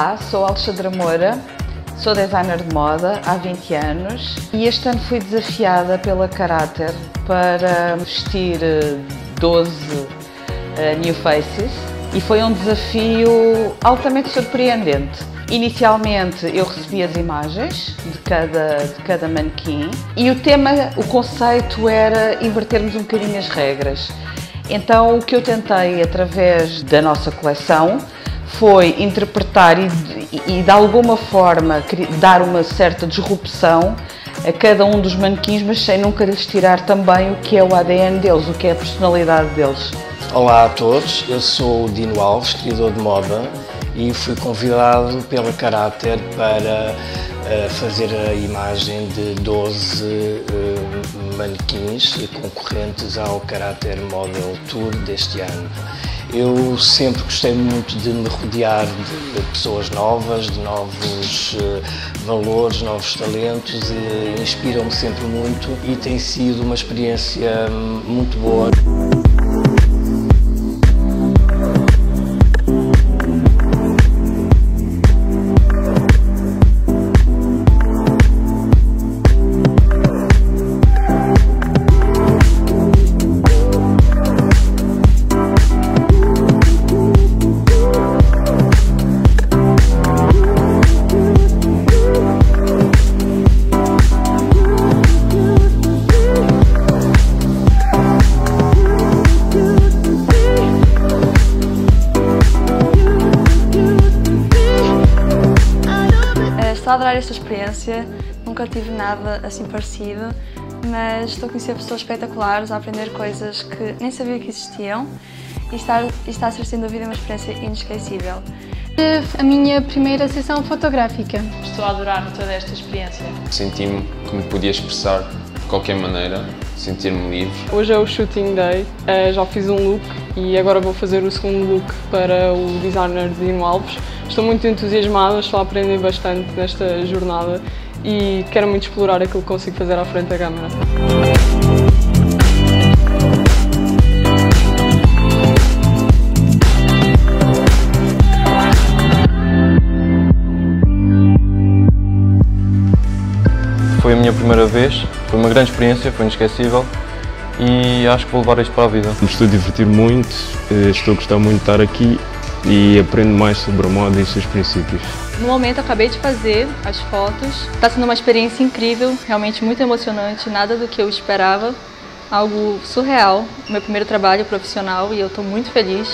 Olá, sou Alexandra Moura, sou designer de moda há 20 anos e este ano fui desafiada pela Caráter para vestir 12 new faces e foi um desafio altamente surpreendente. Inicialmente eu recebi as imagens de cada manequim e o conceito era invertermos um bocadinho as regras. Então o que eu tentei através da nossa coleção foi interpretar e de alguma forma dar uma certa disrupção a cada um dos manequins, mas sem nunca lhes tirar também o que é o ADN deles, o que é a personalidade deles. Olá a todos, eu sou o Dino Alves, criador de moda, e fui convidado pela Caráter para fazer a imagem de 12 manequins concorrentes ao Caráter Model Tour deste ano. Eu sempre gostei muito de me rodear de pessoas novas, de novos valores, novos talentos, e inspiram-me sempre muito e tem sido uma experiência muito boa. Estou a adorar esta experiência, nunca tive nada assim parecido, mas estou a conhecer pessoas espetaculares, a aprender coisas que nem sabia que existiam e está a ser sem dúvida uma experiência inesquecível. A minha primeira sessão fotográfica. Estou a adorar toda esta experiência. Senti-me que me podia expressar de qualquer maneira, sentir-me livre. Hoje é o shooting day, já fiz um look e agora vou fazer o segundo look para o designer Dino Alves. Estou muito entusiasmada, estou a aprender bastante nesta jornada e quero muito explorar aquilo que consigo fazer à frente da câmara. Foi a minha primeira vez, foi uma grande experiência, foi inesquecível e acho que vou levar isto para a vida. Me estou a divertir muito, estou a gostar muito de estar aqui e aprendo mais sobre a moda e os seus princípios. No momento acabei de fazer as fotos, está sendo uma experiência incrível, realmente muito emocionante, nada do que eu esperava, algo surreal, meu primeiro trabalho profissional e eu estou muito feliz.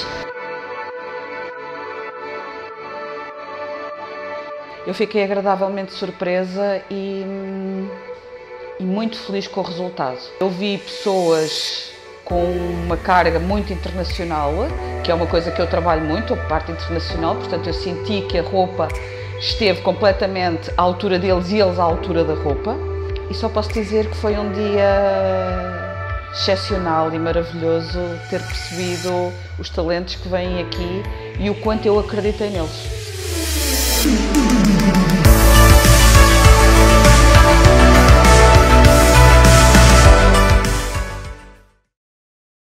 Eu fiquei agradavelmente surpresa e muito feliz com o resultado. Eu vi pessoas com uma carga muito internacional, que é uma coisa que eu trabalho muito, a parte internacional, portanto eu senti que a roupa esteve completamente à altura deles e eles à altura da roupa. E só posso dizer que foi um dia excepcional e maravilhoso ter percebido os talentos que vêm aqui e o quanto eu acreditei neles.